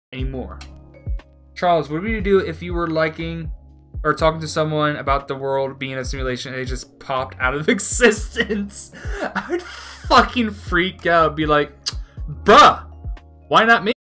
anymore. Charles, what would you do if you were liking or talking to someone about the world being a simulation and they just popped out of existence? I would fucking freak out. Be like, bruh, why not me?